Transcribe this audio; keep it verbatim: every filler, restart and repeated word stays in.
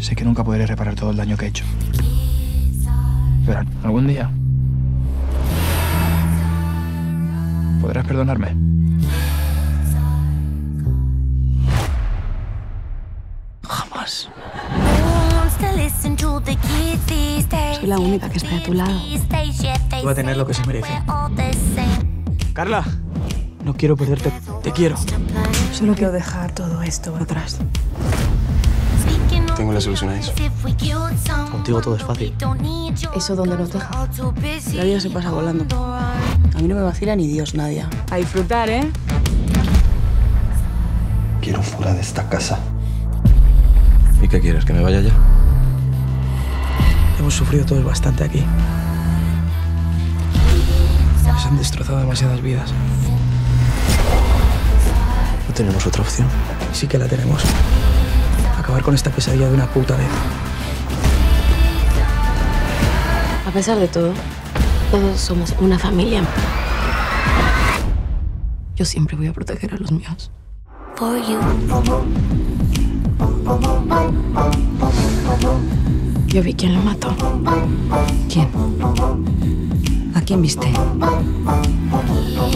Sé que nunca podré reparar todo el daño que he hecho. Pero algún día podrás perdonarme. Jamás. Soy la única que está de tu lado. Tú vas a tener lo que se merece. Carla, no quiero perderte. Te quiero. Solo quiero dejar todo esto atrás. Tengo la solución a eso. Contigo todo es fácil. ¿Eso dónde nos deja? La vida se pasa volando. A mí no me vacila ni Dios, Nadia. A disfrutar, ¿eh? Quiero fuera de esta casa. ¿Y qué quieres? ¿Que me vaya ya? Hemos sufrido todos bastante aquí. Nos han destrozado demasiadas vidas. No tenemos otra opción. Sí que la tenemos. Acabar con esta pesadilla de una puta vez. A pesar de todo, todos somos una familia. Yo siempre voy a proteger a los míos. For you. Yo vi quién lo mató. ¿Quién? ¿A quién viste?